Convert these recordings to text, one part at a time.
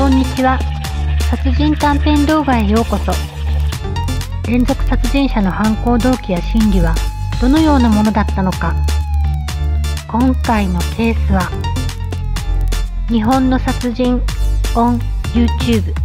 こんにちは。殺人短編動画へようこそ。連続殺人者の犯行動機や心理はどのようなものだったのか。今回のケースは日本の殺人 on YouTube。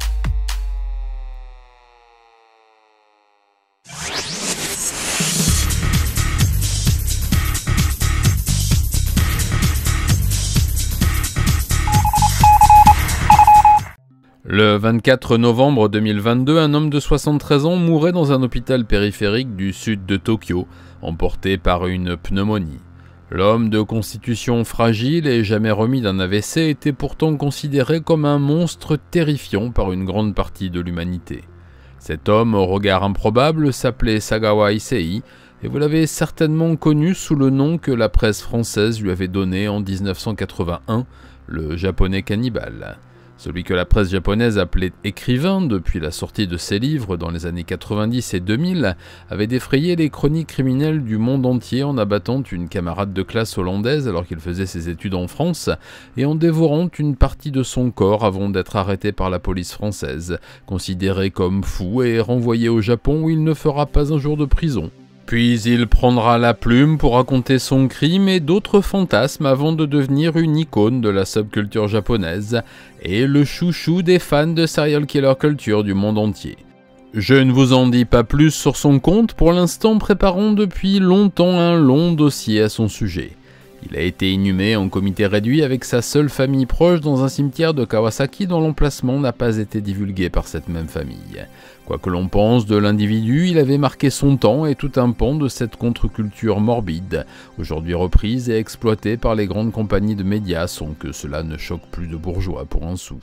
Le 24 novembre 2022, un homme de 73 ans mourait dans un hôpital périphérique du sud de Tokyo, emporté par une pneumonie. L'homme de constitution fragile et jamais remis d'un AVC était pourtant considéré comme un monstre terrifiant par une grande partie de l'humanité. Cet homme au regard improbable s'appelait Sagawa Issei, et vous l'avez certainement connu sous le nom que la presse française lui avait donné en 1981, le japonais cannibale. Celui que la presse japonaise appelait écrivain depuis la sortie de ses livres dans les années 90 et 2000 avait défrayé les chroniques criminelles du monde entier en abattant une camarade de classe hollandaise alors qu'il faisait ses études en France et en dévorant une partie de son corps avant d'être arrêté par la police française, considéré comme fou et renvoyé au Japon où il ne fera pas un jour de prison. Puis il prendra la plume pour raconter son crime et d'autres fantasmes avant de devenir une icône de la subculture japonaise et le chouchou des fans de serial killer culture du monde entier. Je ne vous en dis pas plus sur son compte, pour l'instant préparons depuis longtemps un long dossier à son sujet. Il a été inhumé en comité réduit avec sa seule famille proche dans un cimetière de Kawasaki dont l'emplacement n'a pas été divulgué par cette même famille. Quoi que l'on pense de l'individu, il avait marqué son temps et tout un pan de cette contre-culture morbide, aujourd'hui reprise et exploitée par les grandes compagnies de médias sans que cela ne choque plus de bourgeois pour un sou.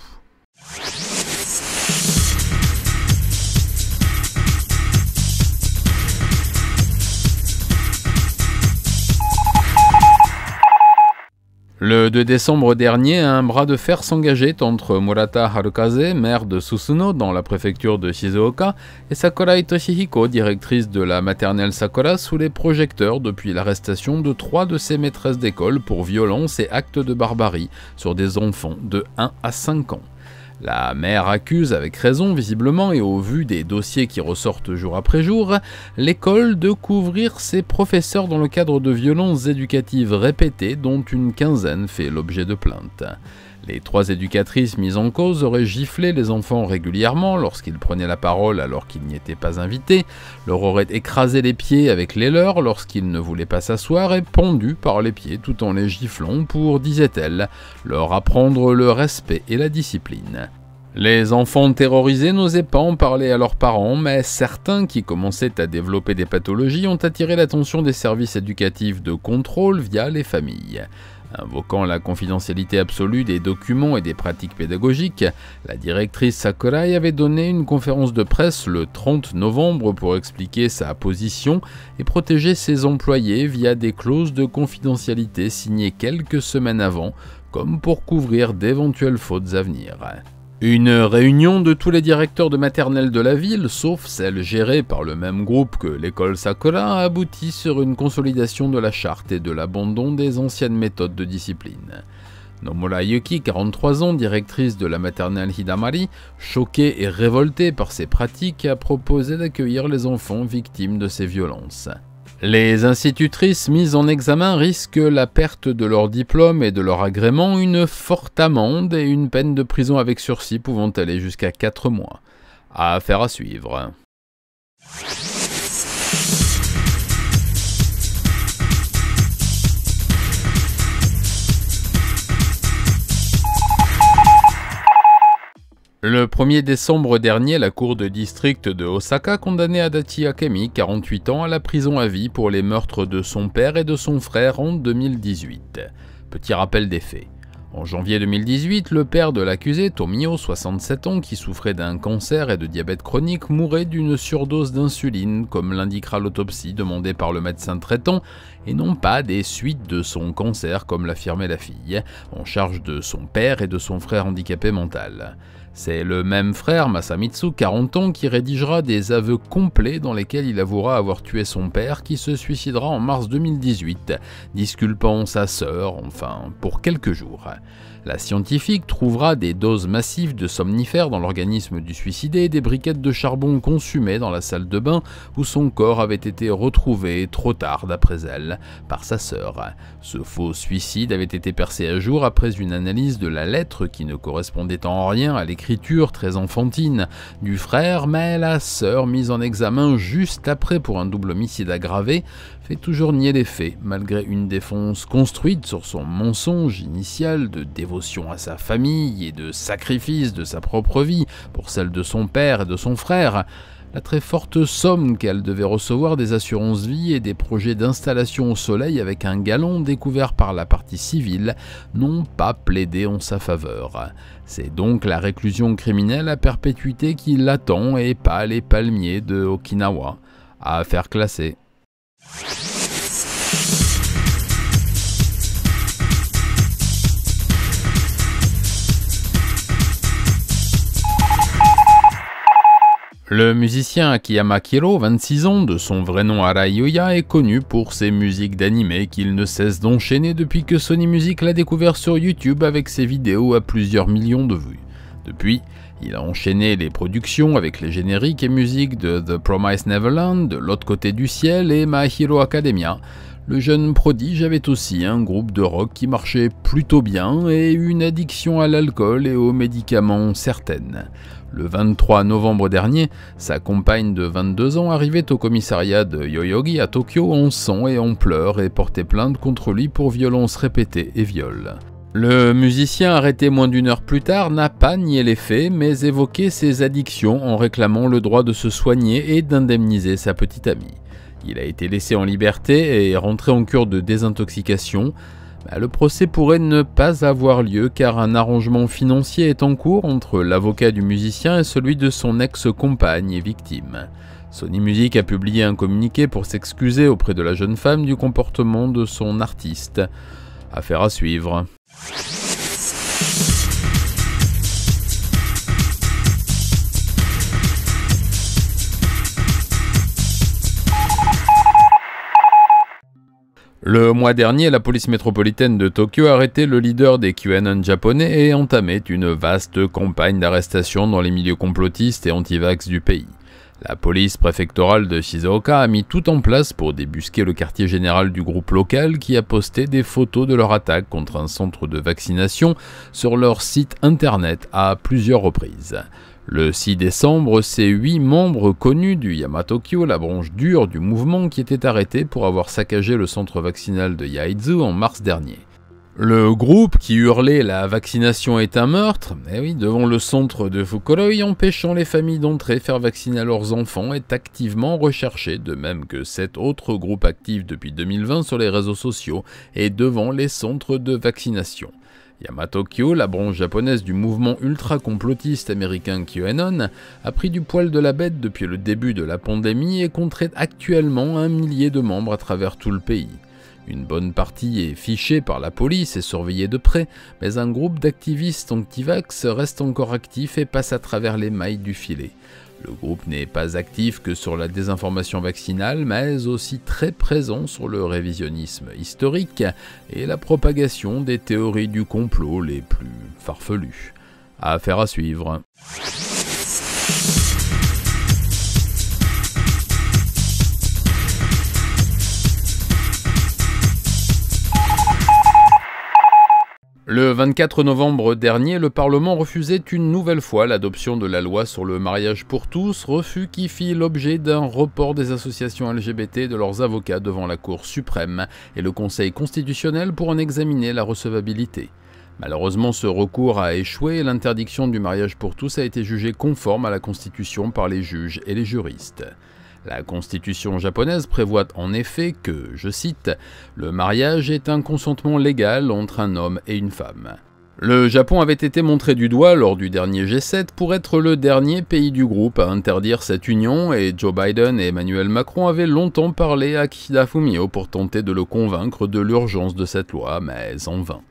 Le 2 décembre dernier, un bras de fer s'engageait entre Murata Harukaze, maire de Susuno dans la préfecture de Shizuoka, et Sakurai Toshihiko, directrice de la maternelle Sakura, sous les projecteurs depuis l'arrestation de 3 de ses maîtresses d'école pour violences et actes de barbarie sur des enfants de 1 à 5 ans. La mère accuse, avec raison visiblement et au vu des dossiers qui ressortent jour après jour, l'école de couvrir ses professeurs dans le cadre de violences éducatives répétées dont une quinzaine fait l'objet de plaintes. Les 3 éducatrices mises en cause auraient giflé les enfants régulièrement lorsqu'ils prenaient la parole alors qu'ils n'y étaient pas invités, leur auraient écrasé les pieds avec les leurs lorsqu'ils ne voulaient pas s'asseoir et pendu par les pieds tout en les giflant pour, disait-elle, leur apprendre le respect et la discipline. Les enfants terrorisés n'osaient pas en parler à leurs parents, mais certains qui commençaient à développer des pathologies ont attiré l'attention des services éducatifs de contrôle via les familles. Invoquant la confidentialité absolue des documents et des pratiques pédagogiques, la directrice Sakurai avait donné une conférence de presse le 30 novembre pour expliquer sa position et protéger ses employés via des clauses de confidentialité signées quelques semaines avant, comme pour couvrir d'éventuelles fautes à venir. Une réunion de tous les directeurs de maternelle de la ville, sauf celle gérée par le même groupe que l'école Sakura, a abouti sur une consolidation de la charte et de l'abandon des anciennes méthodes de discipline. Nomura Yuki, 43 ans, directrice de la maternelle Hidamari, choquée et révoltée par ces pratiques, a proposé d'accueillir les enfants victimes de ces violences. Les institutrices mises en examen risquent la perte de leur diplôme et de leur agrément, une forte amende et une peine de prison avec sursis pouvant aller jusqu'à 4 mois. Affaire à suivre. Le 1er décembre dernier, la cour de district de Osaka condamnait Adachi Akemi, 48 ans, à la prison à vie pour les meurtres de son père et de son frère en 2018. Petit rappel des faits. En janvier 2018, le père de l'accusé, Tomio, 67 ans, qui souffrait d'un cancer et de diabète chronique, mourait d'une surdose d'insuline, comme l'indiquera l'autopsie demandée par le médecin traitant, et non pas des suites de son cancer, comme l'affirmait la fille, en charge de son père et de son frère handicapé mental. C'est le même frère, Masamitsu, 40 ans, qui rédigera des aveux complets dans lesquels il avouera avoir tué son père, qui se suicidera en mars 2018, disculpant sa sœur, enfin, pour quelques jours. La scientifique trouvera des doses massives de somnifères dans l'organisme du suicidé et des briquettes de charbon consumées dans la salle de bain où son corps avait été retrouvé trop tard, d'après elle, par sa sœur. Ce faux suicide avait été percé à jour après une analyse de la lettre qui ne correspondait en rien à l'écriture très enfantine du frère, mais la sœur, mise en examen juste après pour un double homicide aggravé, fait toujours nier les faits, malgré une défense construite sur son mensonge initial de dévotion à sa famille et de sacrifice de sa propre vie pour celle de son père et de son frère. La très forte somme qu'elle devait recevoir des assurances vie et des projets d'installation au soleil avec un galon découvert par la partie civile n'ont pas plaidé en sa faveur. C'est donc la réclusion criminelle à perpétuité qui l'attend et pas les palmiers de Okinawa. À affaire classée. Le musicien Akiyama Kiro, 26 ans, de son vrai nom Arai Yuya, est connu pour ses musiques d'anime qu'il ne cesse d'enchaîner depuis que Sony Music l'a découvert sur YouTube avec ses vidéos à plusieurs millions de vues. Depuis, il a enchaîné les productions avec les génériques et musiques de The Promised Neverland, de L'autre côté du ciel et My Hero Academia. Le jeune prodige avait aussi un groupe de rock qui marchait plutôt bien et une addiction à l'alcool et aux médicaments certaine. Le 23 novembre dernier, sa compagne de 22 ans arrivait au commissariat de Yoyogi à Tokyo en sang et en pleurs et portait plainte contre lui pour violences répétées et viol. Le musicien, arrêté moins d'une heure plus tard, n'a pas nié les faits, mais évoqué ses addictions en réclamant le droit de se soigner et d'indemniser sa petite amie. Il a été laissé en liberté et est rentré en cure de désintoxication. Le procès pourrait ne pas avoir lieu car un arrangement financier est en cours entre l'avocat du musicien et celui de son ex-compagne et victime. Sony Music a publié un communiqué pour s'excuser auprès de la jeune femme du comportement de son artiste. Affaire à suivre. Le mois dernier, la police métropolitaine de Tokyo a arrêté le leader des QAnon japonais et entamé une vaste campagne d'arrestation dans les milieux complotistes et anti-vax du pays. La police préfectorale de Shizuoka a mis tout en place pour débusquer le quartier général du groupe local qui a posté des photos de leur attaque contre un centre de vaccination sur leur site internet à plusieurs reprises. Le 6 décembre, c'est 8 membres connus du Yamatokyo, la branche dure du mouvement, qui étaient arrêtés pour avoir saccagé le centre vaccinal de Yaizu en mars dernier. Le groupe qui hurlait « La vaccination est un meurtre » devant le centre de Fukuroi, empêchant les familles d'entrer faire vacciner leurs enfants, est activement recherché, de même que 7 autres groupes actifs depuis 2020 sur les réseaux sociaux et devant les centres de vaccination. Yamatokyo, la branche japonaise du mouvement ultra-complotiste américain QAnon, a pris du poil de la bête depuis le début de la pandémie et compterait actuellement 1 millier de membres à travers tout le pays. Une bonne partie est fichée par la police et surveillée de près, mais un groupe d'activistes anti-vax reste encore actif et passe à travers les mailles du filet. Le groupe n'est pas actif que sur la désinformation vaccinale, mais aussi très présent sur le révisionnisme historique et la propagation des théories du complot les plus farfelues. Affaire à suivre. Le 24 novembre dernier, le Parlement refusait une nouvelle fois l'adoption de la loi sur le mariage pour tous, refus qui fit l'objet d'un report des associations LGBT et de leurs avocats devant la Cour suprême et le Conseil constitutionnel pour en examiner la recevabilité. Malheureusement, ce recours a échoué et l'interdiction du mariage pour tous a été jugée conforme à la Constitution par les juges et les juristes. La constitution japonaise prévoit en effet que, je cite, « le mariage est un consentement légal entre un homme et une femme ». Le Japon avait été montré du doigt lors du dernier G7 pour être le dernier pays du groupe à interdire cette union et Joe Biden et Emmanuel Macron avaient longtemps parlé à Kishida Fumio pour tenter de le convaincre de l'urgence de cette loi, mais en vain.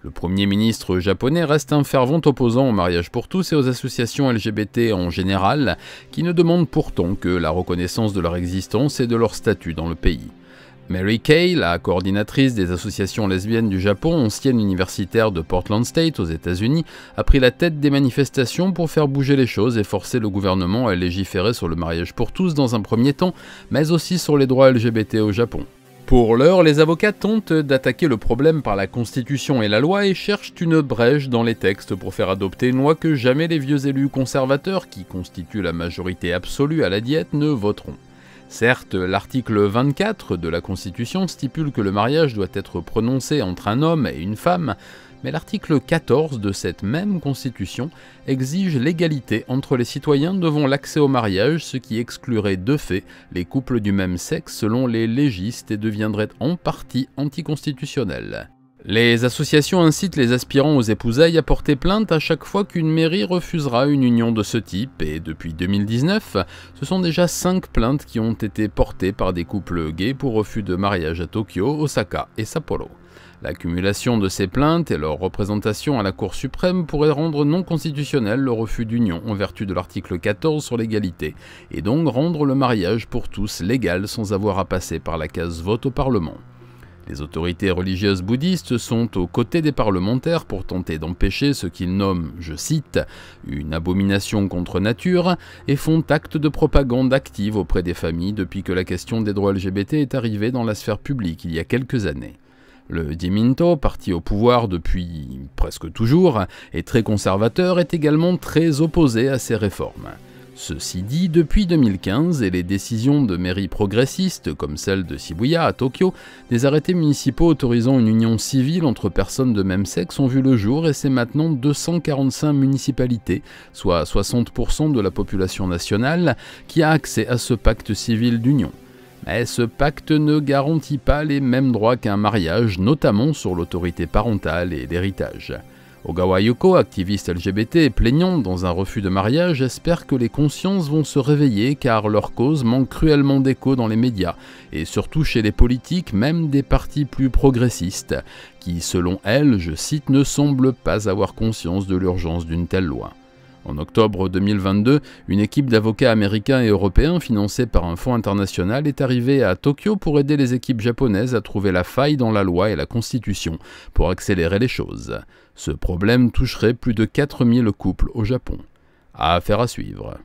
Le Premier ministre japonais reste un fervent opposant au mariage pour tous et aux associations LGBT en général, qui ne demandent pourtant que la reconnaissance de leur existence et de leur statut dans le pays. Mary Kay, la coordinatrice des associations lesbiennes du Japon, ancienne universitaire de Portland State aux États-Unis, a pris la tête des manifestations pour faire bouger les choses et forcer le gouvernement à légiférer sur le mariage pour tous dans un premier temps, mais aussi sur les droits LGBT au Japon. Pour l'heure, les avocats tentent d'attaquer le problème par la Constitution et la loi et cherchent une brèche dans les textes pour faire adopter une loi que jamais les vieux élus conservateurs, qui constituent la majorité absolue à la Diète, ne voteront. Certes, l'article 24 de la Constitution stipule que le mariage doit être prononcé entre un homme et une femme, mais l'article 14 de cette même Constitution exige l'égalité entre les citoyens devant l'accès au mariage, ce qui exclurait de fait les couples du même sexe selon les légistes et deviendrait en partie anticonstitutionnel. Les associations incitent les aspirants aux épousailles à porter plainte à chaque fois qu'une mairie refusera une union de ce type, et depuis 2019, ce sont déjà 5 plaintes qui ont été portées par des couples gays pour refus de mariage à Tokyo, Osaka et Sapporo. L'accumulation de ces plaintes et leur représentation à la Cour suprême pourrait rendre non constitutionnel le refus d'union en vertu de l'article 14 sur l'égalité, et donc rendre le mariage pour tous légal sans avoir à passer par la case vote au Parlement. Les autorités religieuses bouddhistes sont aux côtés des parlementaires pour tenter d'empêcher ce qu'ils nomment, je cite, « une abomination contre nature » et font acte de propagande active auprès des familles depuis que la question des droits LGBT est arrivée dans la sphère publique il y a quelques années. Le Jiminto, parti au pouvoir depuis presque toujours, et très conservateur, est également très opposé à ces réformes. Ceci dit, depuis 2015 et les décisions de mairies progressistes, comme celle de Shibuya à Tokyo, des arrêtés municipaux autorisant une union civile entre personnes de même sexe ont vu le jour et c'est maintenant 245 municipalités, soit 60% de la population nationale, qui a accès à ce pacte civil d'union. Mais ce pacte ne garantit pas les mêmes droits qu'un mariage, notamment sur l'autorité parentale et l'héritage. Ogawa Yuko, activiste LGBT et plaignante dans un refus de mariage, espère que les consciences vont se réveiller car leur cause manque cruellement d'écho dans les médias et surtout chez les politiques, même des partis plus progressistes, qui, selon elle, je cite, ne semblent pas avoir conscience de l'urgence d'une telle loi. En octobre 2022, une équipe d'avocats américains et européens financée par un fonds international est arrivée à Tokyo pour aider les équipes japonaises à trouver la faille dans la loi et la Constitution pour accélérer les choses. Ce problème toucherait plus de 4000 couples au Japon. Affaire à suivre.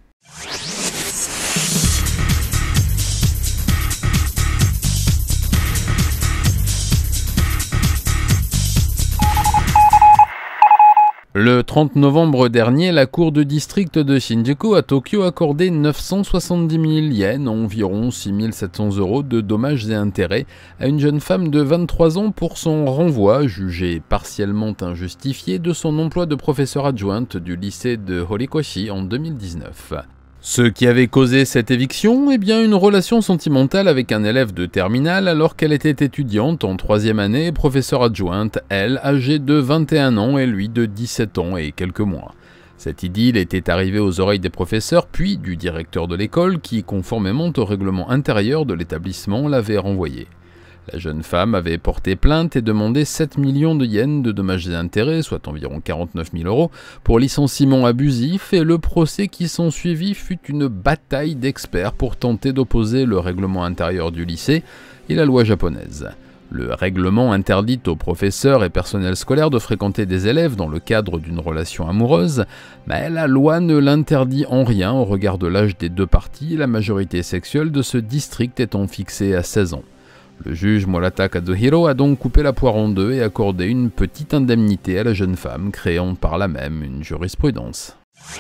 Le 30 novembre dernier, la cour de district de Shinjuku à Tokyo accordait 970 000 yens, environ 6 700 € de dommages et intérêts, à une jeune femme de 23 ans pour son renvoi, jugé partiellement injustifié, de son emploi de professeure adjointe du lycée de Horikoshi en 2019. Ce qui avait causé cette éviction, eh bien une relation sentimentale avec un élève de terminale alors qu'elle était étudiante en 3e année et professeure adjointe, elle âgée de 21 ans et lui de 17 ans et quelques mois. Cette idylle était arrivée aux oreilles des professeurs puis du directeur de l'école qui, conformément au règlement intérieur de l'établissement, l'avait renvoyée. La jeune femme avait porté plainte et demandé 7 millions de yens de dommages et intérêts, soit environ 49 000 €, pour licenciement abusif, et le procès qui s'ensuivit fut une bataille d'experts pour tenter d'opposer le règlement intérieur du lycée et la loi japonaise. Le règlement interdit aux professeurs et personnel scolaire de fréquenter des élèves dans le cadre d'une relation amoureuse, mais la loi ne l'interdit en rien au regard de l'âge des deux parties, la majorité sexuelle de ce district étant fixée à 16 ans. Le juge Murata Kazuhiro a donc coupé la poire en deux et accordé une petite indemnité à la jeune femme, créant par là même une jurisprudence.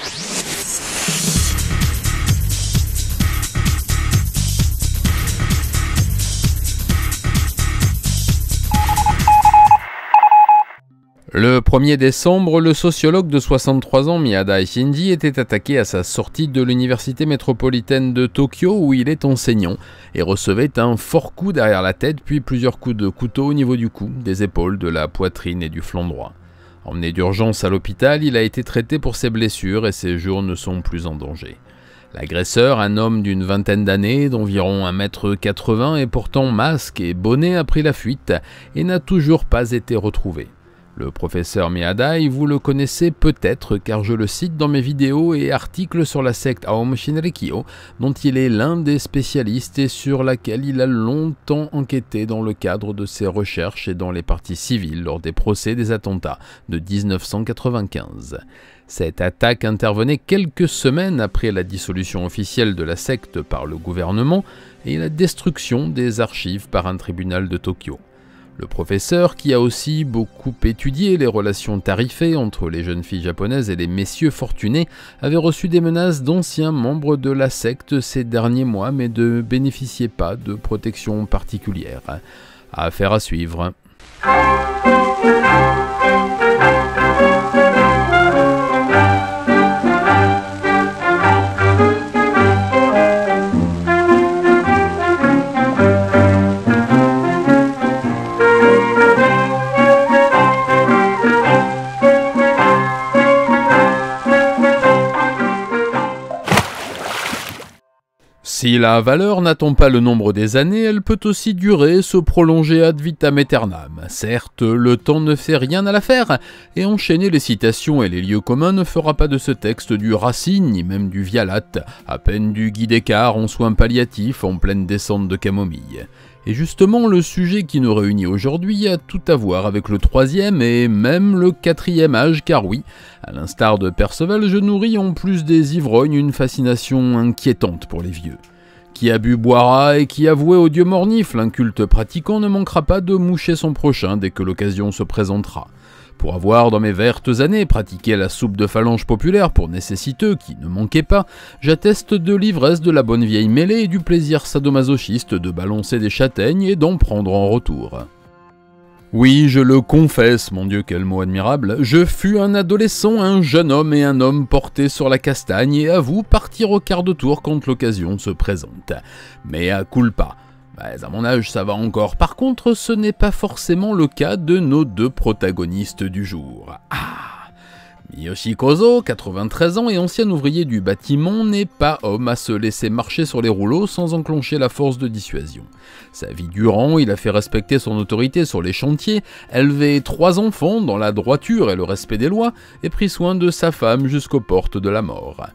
Le 1er décembre, le sociologue de 63 ans Miyada Shinji était attaqué à sa sortie de l'université métropolitaine de Tokyo où il est enseignant et recevait un fort coup derrière la tête puis plusieurs coups de couteau au niveau du cou, des épaules, de la poitrine et du flanc droit. Emmené d'urgence à l'hôpital, il a été traité pour ses blessures et ses jours ne sont plus en danger. L'agresseur, un homme d'une vingtaine d'années, d'environ 1,80 m et portant masque et bonnet, a pris la fuite et n'a toujours pas été retrouvé. Le professeur Miyadai, vous le connaissez peut-être car je le cite dans mes vidéos et articles sur la secte Aum Shinrikyo, dont il est l'un des spécialistes et sur laquelle il a longtemps enquêté dans le cadre de ses recherches et dans les parties civiles lors des procès des attentats de 1995. Cette attaque intervenait quelques semaines après la dissolution officielle de la secte par le gouvernement et la destruction des archives par un tribunal de Tokyo. Le professeur, qui a aussi beaucoup étudié les relations tarifées entre les jeunes filles japonaises et les messieurs fortunés, avait reçu des menaces d'anciens membres de la secte ces derniers mois, mais ne bénéficiait pas de protection particulière. Affaire à suivre. Si la valeur n'attend pas le nombre des années, elle peut aussi durer, se prolonger ad vitam aeternam. Certes, le temps ne fait rien à l'affaire, et enchaîner les citations et les lieux communs ne fera pas de ce texte du Racine, ni même du Vialat, à peine du Guy Descartes en soins palliatifs en pleine descente de camomille. Et justement, le sujet qui nous réunit aujourd'hui a tout à voir avec le troisième et même le quatrième âge, car oui, à l'instar de Perceval, je nourris en plus des ivrognes une fascination inquiétante pour les vieux. Qui a bu boira et qui a voué au dieu mornif, l'inculte pratiquant ne manquera pas de moucher son prochain dès que l'occasion se présentera. Pour avoir dans mes vertes années pratiqué la soupe de phalange populaire pour nécessiteux qui ne manquait pas, j'atteste de l'ivresse de la bonne vieille mêlée et du plaisir sadomasochiste de balancer des châtaignes et d'en prendre en retour. Oui, je le confesse, mon Dieu, quel mot admirable, je fus un adolescent, un jeune homme et un homme porté sur la castagne et avoue partir au quart de tour quand l'occasion se présente. Mais à culpa. À mon âge, ça va encore. Par contre, ce n'est pas forcément le cas de nos deux protagonistes du jour. Miyoshi Kozo, 93 ans et ancien ouvrier du bâtiment, n'est pas homme à se laisser marcher sur les rouleaux sans enclencher la force de dissuasion. Sa vie durant, il a fait respecter son autorité sur les chantiers, élevé 3 enfants dans la droiture et le respect des lois, et pris soin de sa femme jusqu'aux portes de la mort.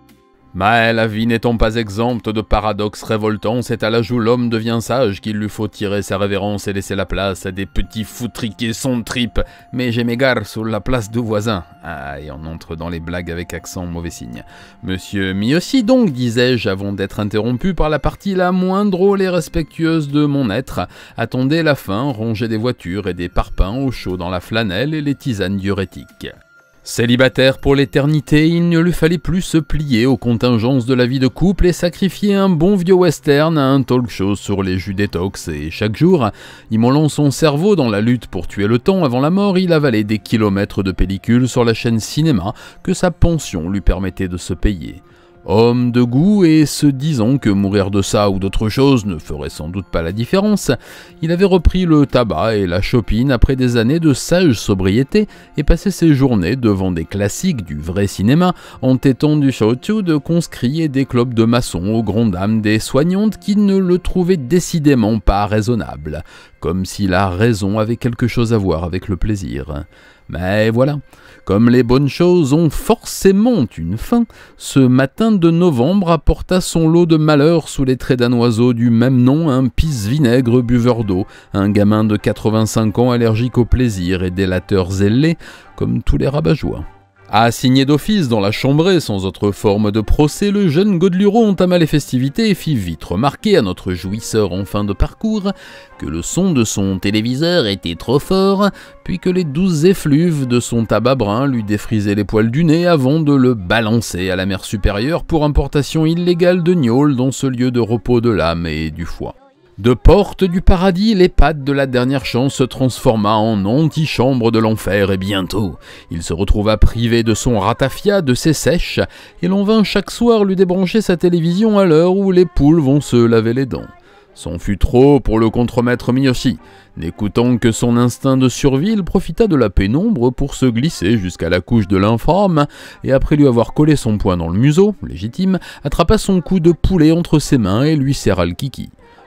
Mais la vie n'étant pas exempte de paradoxes révoltants, c'est à l'âge où l'homme devient sage qu'il lui faut tirer sa révérence et laisser la place à des petits foutriqués sans tripes. Mais je m'égare sur la place de voisin. Et on entre dans les blagues avec accent, mauvais signe. Monsieur Miyoshi donc, disais-je avant d'être interrompu par la partie la moins drôle et respectueuse de mon être, attendait la fin, rangée des voitures et des parpaings au chaud dans la flanelle et les tisanes diurétiques. Célibataire pour l'éternité, il ne lui fallait plus se plier aux contingences de la vie de couple et sacrifier un bon vieux western à un talk show sur les jus détox et chaque jour, immolant son cerveau dans la lutte pour tuer le temps avant la mort, il avalait des kilomètres de pellicules sur la chaîne cinéma que sa pension lui permettait de se payer. Homme de goût et se disant que mourir de ça ou d'autre chose ne ferait sans doute pas la différence, il avait repris le tabac et la chopine après des années de sage sobriété et passé ses journées devant des classiques du vrai cinéma en tétant du shochu de conscrits et des clopes de maçons aux grandes dames des soignantes qui ne le trouvaient décidément pas raisonnable, comme si la raison avait quelque chose à voir avec le plaisir. Mais voilà, comme les bonnes choses ont forcément une fin, ce matin de novembre apporta son lot de malheurs sous les traits d'un oiseau du même nom, un pisse-vinaigre buveur d'eau, un gamin de 85 ans allergique au plaisir et délateur zélé, comme tous les rabat-joie. Assigné d'office dans la chambrée sans autre forme de procès, le jeune Godeluro entama les festivités et fit vite remarquer à notre jouisseur en fin de parcours que le son de son téléviseur était trop fort, puis que les douces effluves de son tabac brun lui défrisaient les poils du nez avant de le balancer à la mer supérieure pour importation illégale de gnôle dans ce lieu de repos de l'âme et du foie. De porte du paradis, l'EHPAD de la dernière chance se transforma en antichambre de l'enfer et bientôt, il se retrouva privé de son ratafia, de ses sèches, et l'on vint chaque soir lui débrancher sa télévision à l'heure où les poules vont se laver les dents. C'en fut trop pour le contremaître Miyoshi. N'écoutant que son instinct de survie, il profita de la pénombre pour se glisser jusqu'à la couche de l'informe, et après lui avoir collé son poing dans le museau, légitime, attrapa son cou de poulet entre ses mains et lui serra le kiki.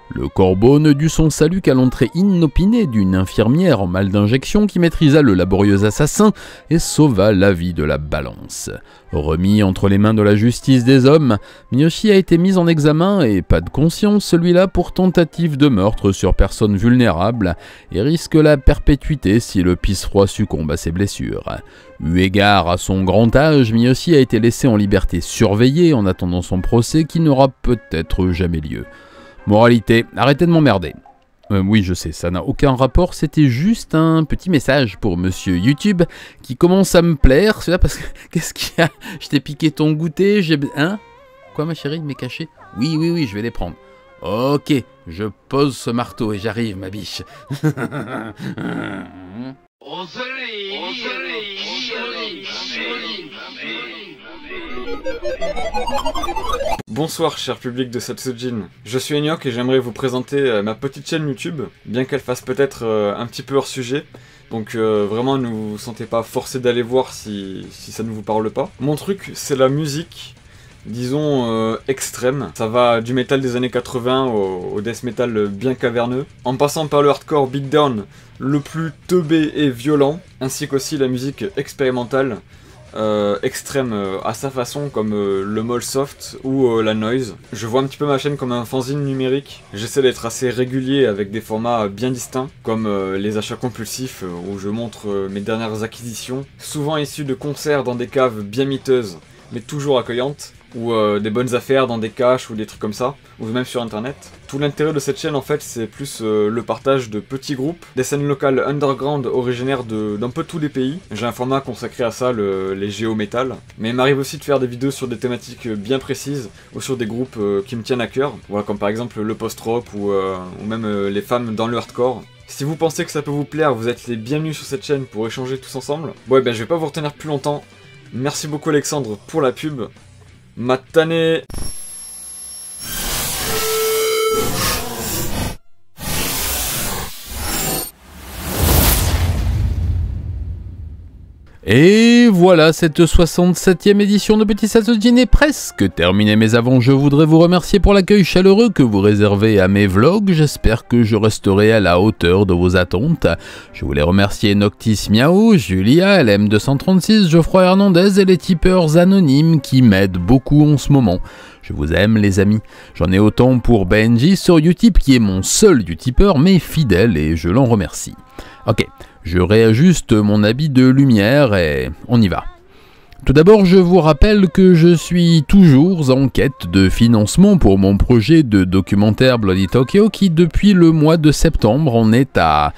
Le corbeau ne dut son salut qu'à l'entrée inopinée d'une infirmière en mal d'injection qui maîtrisa le laborieux assassin et sauva la vie de la balance. Remis entre les mains de la justice des hommes, Miyoshi a été mis en examen et pas de conscience, celui-là pour tentative de meurtre sur personne vulnérable et risque la perpétuité si le pisse-froid succombe à ses blessures. Eu égard à son grand âge, Miyoshi a été laissé en liberté surveillée en attendant son procès qui n'aura peut-être jamais lieu. Moralité, arrêtez de m'emmerder. Oui, je sais, ça n'a aucun rapport, c'était juste un petit message pour monsieur YouTube qui commence à me plaire. C'est là parce que, qu'est-ce qu'il y a? Je t'ai piqué ton goûter, Hein? Quoi ma chérie, mes cachets? Oui, je vais les prendre. Ok, je pose ce marteau et j'arrive, ma biche. Bonsoir cher public de Satsujin, je suis Eniok et j'aimerais vous présenter ma petite chaîne YouTube, bien qu'elle fasse peut-être un petit peu hors sujet, donc vraiment ne vous sentez pas forcé d'aller voir si ça ne vous parle pas. Mon truc c'est la musique, disons extrême, ça va du métal des années 80 au death metal bien caverneux, en passant par le hardcore beatdown le plus teubé et violent, ainsi qu'aussi la musique expérimentale, extrême à sa façon comme le mol soft ou la noise. Je vois un petit peu ma chaîne comme un fanzine numérique, j'essaie d'être assez régulier avec des formats bien distincts comme les achats compulsifs où je montre mes dernières acquisitions, souvent issues de concerts dans des caves bien miteuses mais toujours accueillantes, ou des bonnes affaires dans des caches ou des trucs comme ça, ou même sur internet. Tout l'intérêt de cette chaîne en fait c'est plus le partage de petits groupes, des scènes locales underground originaires d'un peu tous les pays. J'ai un format consacré à ça, les géométal, mais il m'arrive aussi de faire des vidéos sur des thématiques bien précises, ou sur des groupes qui me tiennent à cœur, voilà, comme par exemple le post-rock ou même les femmes dans le hardcore. Si vous pensez que ça peut vous plaire, vous êtes les bienvenus sur cette chaîne pour échanger tous ensemble. Bon, ben je vais pas vous retenir plus longtemps. Merci beaucoup Alexandre pour la pub. Matane. Et voilà, cette 67e édition de Petit Satsujin est presque terminée, mais avant je voudrais vous remercier pour l'accueil chaleureux que vous réservez à mes vlogs. J'espère que je resterai à la hauteur de vos attentes. Je voulais remercier Noctis Miao, Julia, LM236, Geoffroy Hernandez et les tipeurs anonymes qui m'aident beaucoup en ce moment. Je vous aime les amis. J'en ai autant pour Benji sur Utip qui est mon seul YouTuber mais fidèle et je l'en remercie. Ok. Je réajuste mon habit de lumière et on y va. Tout d'abord, je vous rappelle que je suis toujours en quête de financement pour mon projet de documentaire Bloody Tokyo qui, depuis le mois de septembre, en est à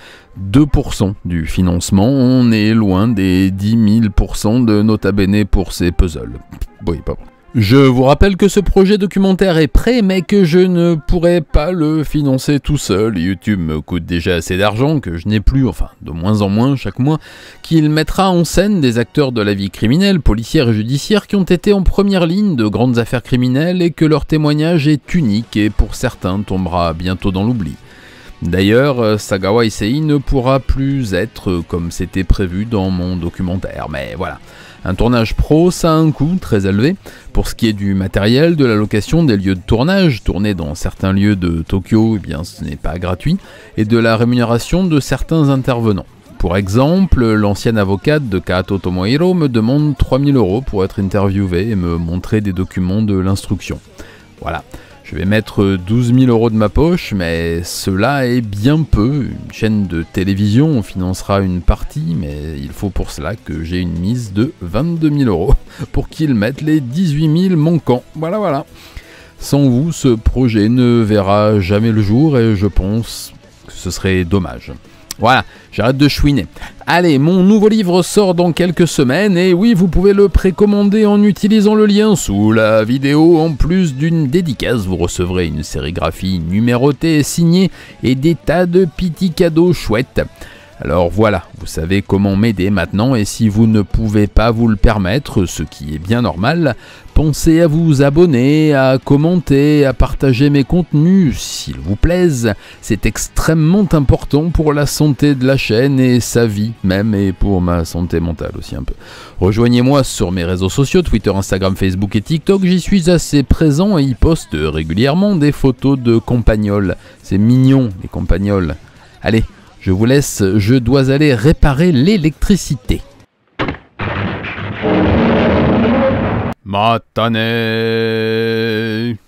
2% du financement. On est loin des 10 000% de Nota Bene pour ces puzzles. Oui, pas vrai. Je vous rappelle que ce projet documentaire est prêt, mais que je ne pourrai pas le financer tout seul. YouTube me coûte déjà assez d'argent que je n'ai plus, enfin de moins en moins chaque mois, qu'il mettra en scène des acteurs de la vie criminelle, policière et judiciaire qui ont été en première ligne de grandes affaires criminelles et que leur témoignage est unique et pour certains tombera bientôt dans l'oubli. D'ailleurs, Sagawa Issei ne pourra plus être comme c'était prévu dans mon documentaire, mais voilà. Un tournage pro, ça a un coût très élevé. Pour ce qui est du matériel, de la location des lieux de tournage, tourner dans certains lieux de Tokyo, eh bien ce n'est pas gratuit, et de la rémunération de certains intervenants. Pour exemple, l'ancienne avocate de Kato Tomohiro me demande 3 000 € pour être interviewée et me montrer des documents de l'instruction. Voilà. Je vais mettre 12 000 € de ma poche, mais cela est bien peu. Une chaîne de télévision financera une partie, mais il faut pour cela que j'ai une mise de 22 000 € pour qu'ils mettent les 18 000 manquants. Voilà. Sans vous, ce projet ne verra jamais le jour et je pense que ce serait dommage. Voilà, j'arrête de chouiner. Allez, mon nouveau livre sort dans quelques semaines et oui, vous pouvez le précommander en utilisant le lien sous la vidéo. En plus d'une dédicace, vous recevrez une sérigraphie numérotée et signée et des tas de petits cadeaux chouettes. Alors voilà, vous savez comment m'aider maintenant et si vous ne pouvez pas vous le permettre, ce qui est bien normal, pensez à vous abonner, à commenter, à partager mes contenus, s'il vous plaise. C'est extrêmement important pour la santé de la chaîne et sa vie même, et pour ma santé mentale aussi un peu. Rejoignez-moi sur mes réseaux sociaux, Twitter, Instagram, Facebook et TikTok. J'y suis assez présent et y poste régulièrement des photos de campagnols. C'est mignon, les campagnols. Allez, je vous laisse, je dois aller réparer l'électricité. Matane.